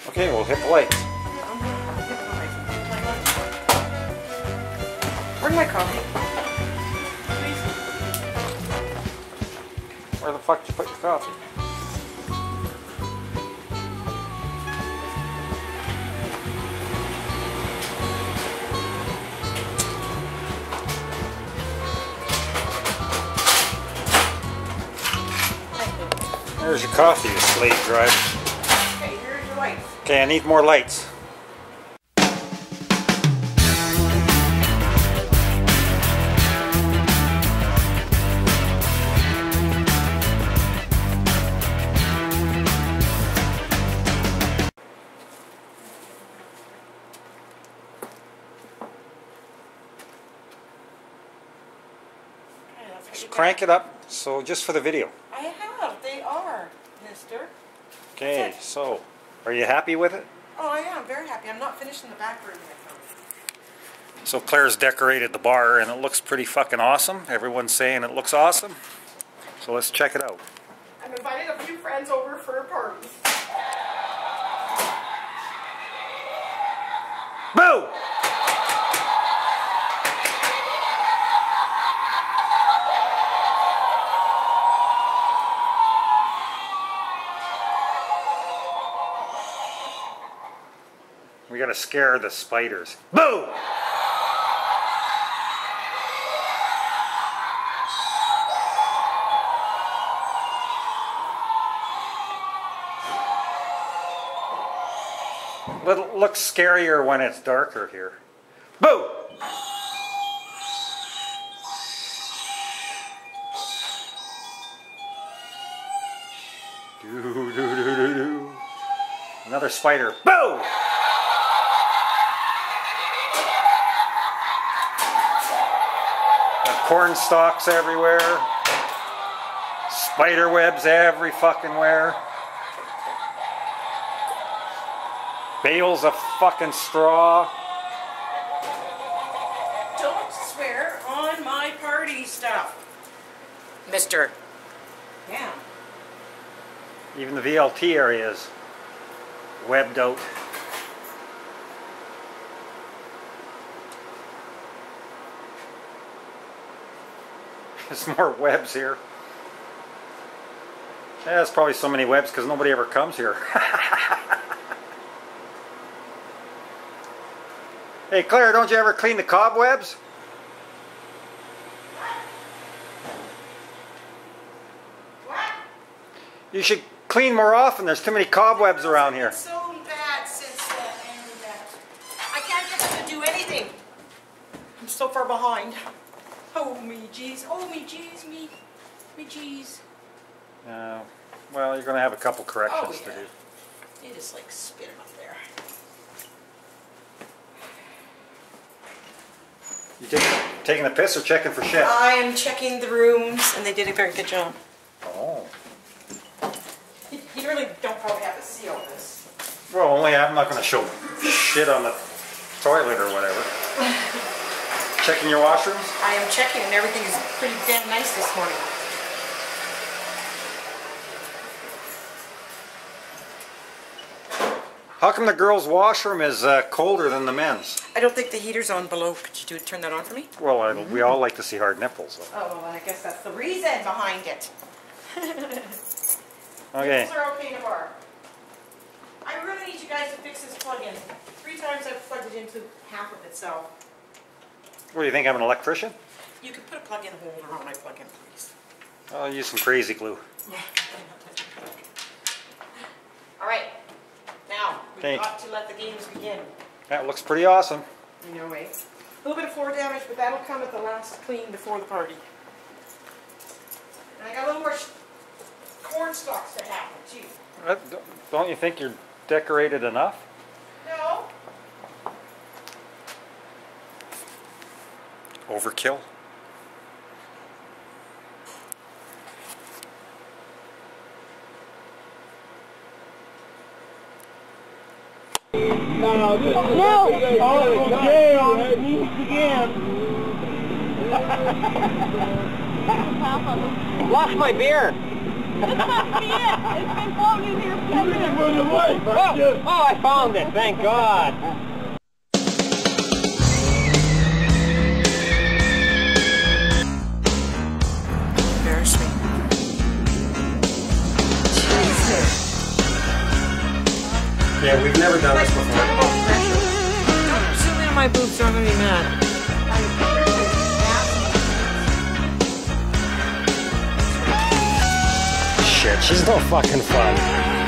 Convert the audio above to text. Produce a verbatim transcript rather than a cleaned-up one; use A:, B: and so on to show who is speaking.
A: Okay, we'll hit the lights.
B: Where's my coffee?
A: Where the fuck did you put your coffee? There's your coffee, you slave driver.
B: Okay, here's your lights.
A: Okay, I need more lights. Just crank it up, so just for the video.
B: I have, they are, mister.
A: Okay, so, are you happy with it?
B: Oh, I am very happy. I'm not finished in the back room yet.
A: So Claire's decorated the bar and it looks pretty fucking awesome. Everyone's saying it looks awesome. So let's check it out.
B: I'm inviting a few friends over for a party.
A: Boo! We gotta scare the spiders. Boo! It looks scarier when it's darker here. Boo! Doo, doo, doo, doo, doo. Another spider. Boo! Corn stalks everywhere, spider webs every fucking where, bales of fucking straw.
B: Don't swear on my party stuff, mister. Yeah.
A: Even the V L T area is webbed out. There's more webs here. Yeah, there's probably so many webs because nobody ever comes here. Hey Claire, don't you ever clean the cobwebs?
B: What?
A: You should clean more often. There's too many cobwebs around here.
B: It's so bad since uh, and uh, I can't get them to do anything. I'm so far behind. Oh me jeez, oh me jeez, me, me jeez.
A: Uh, well, you're going to have a couple corrections
B: Oh, yeah.
A: to do.
B: You just like spit them up there.
A: You take, taking a piss or checking for shit?
B: I am checking the rooms and they did a very good job.
A: Oh.
B: You, you really don't probably have to see all this.
A: Well, only I'm not going to show shit on the toilet or whatever. Checking your washrooms?
B: I am checking and everything is pretty damn nice this morning.
A: How come the girls' washroom is uh, colder than the men's?
B: I don't think the heater's on below. Could you do turn that on for me?
A: Well, I, we all like to see hard nipples. Though.
B: Oh, well, I guess that's the reason behind it.
A: Okay.
B: Nipples are okay in a bar. I really need you guys to fix this plug-in. Three times I've plugged it into half of itself.
A: What do you think? I'm an electrician?
B: You can put a plug-in holder on my plug-in, please.
A: I'll use some crazy glue.
B: All right. Now, we've
A: Okay.
B: got to let the games begin.
A: That looks pretty awesome.
B: I know, eh? A little bit of floor damage, but that'll come at the last clean before the party. And I got a little more sh corn stalks to happen, too.
A: Uh, Don't you think you're decorated enough?
B: No.
A: Overkill?
C: No, no! Oh, jail! Again! Lost my beer!
B: must be it. It's been floating in here for ten minutes.
C: Oh,
D: Oh, I found it, thank God.
B: Embarrass me.
A: Yeah, we've never done this before.
B: Don't zoom in on my boobs or I'm gonna be mad.
D: Shit, she's no fucking fun.